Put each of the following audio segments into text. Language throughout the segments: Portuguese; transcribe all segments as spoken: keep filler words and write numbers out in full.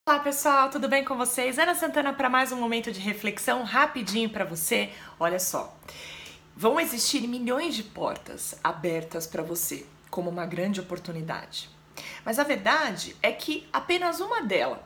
Olá pessoal, tudo bem com vocês? Ana Santana para mais um momento de reflexão rapidinho para você. Olha só, vão existir milhões de portas abertas para você como uma grande oportunidade. Mas a verdade é que apenas uma delas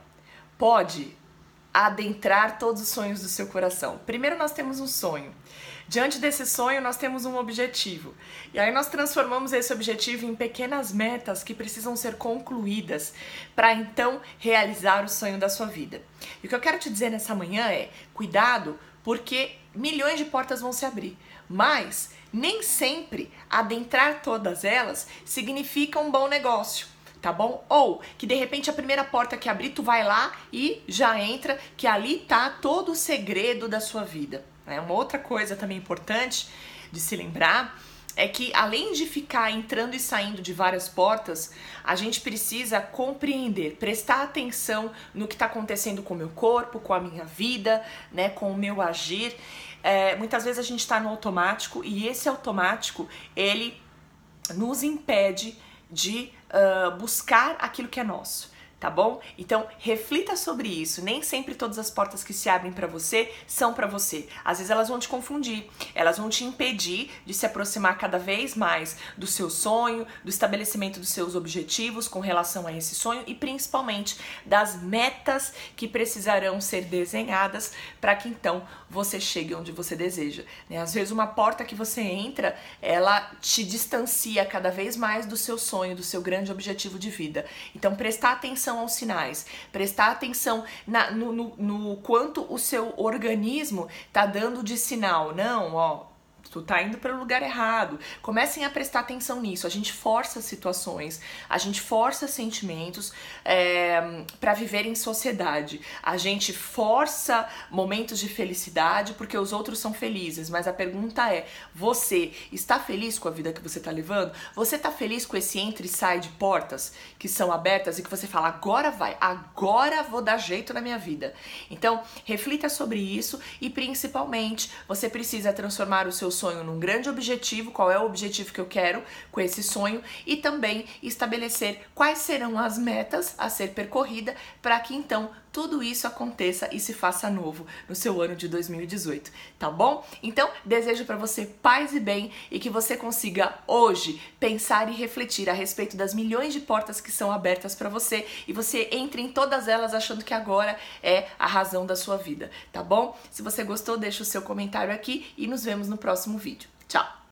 pode adentrar todos os sonhos do seu coração. Primeiro nós temos um sonho. Diante desse sonho nós temos um objetivo. E aí nós transformamos esse objetivo em pequenas metas que precisam ser concluídas para então realizar o sonho da sua vida. E o que eu quero te dizer nessa manhã é: cuidado, porque milhões de portas vão se abrir, mas nem sempre adentrar todas elas significa um bom negócio. Tá bom? Ou que de repente a primeira porta que abrir, tu vai lá e já entra, que ali tá todo o segredo da sua vida. É uma outra coisa também importante de se lembrar é que além de ficar entrando e saindo de várias portas, a gente precisa compreender, prestar atenção no que está acontecendo com o meu corpo, com a minha vida, né, com o meu agir. É, muitas vezes a gente está no automático e esse automático ele nos impede de uh, buscar aquilo que é nosso, tá bom? Então reflita sobre isso. Nem sempre todas as portas que se abrem para você são para você. Às vezes elas vão te confundir, elas vão te impedir de se aproximar cada vez mais do seu sonho, do estabelecimento dos seus objetivos com relação a esse sonho e principalmente das metas que precisarão ser desenhadas para que então você chegue onde você deseja, né? Às vezes uma porta que você entra, ela te distancia cada vez mais do seu sonho, do seu grande objetivo de vida. Então prestar atenção aos sinais, prestar atenção na, no, no, no quanto o seu organismo tá dando de sinal. Não, ó, tu tá indo para o lugar errado. Comecem a prestar atenção nisso. A gente força situações, a gente força sentimentos é, para viver em sociedade. A gente força momentos de felicidade porque os outros são felizes. Mas a pergunta é: você está feliz com a vida que você tá levando? Você tá feliz com esse entra e sai de portas que são abertas e que você fala, agora vai, agora vou dar jeito na minha vida? Então, reflita sobre isso e principalmente você precisa transformar o seu sonho num grande objetivo. Qual é o objetivo que eu quero com esse sonho? E também estabelecer quais serão as metas a ser percorrida para que então tudo isso aconteça e se faça novo no seu ano de dois mil e dezoito, tá bom? Então, desejo para você paz e bem e que você consiga hoje pensar e refletir a respeito das milhões de portas que são abertas para você e você entre em todas elas achando que agora é a razão da sua vida, tá bom? Se você gostou, deixa o seu comentário aqui e nos vemos no próximo vídeo. Tchau!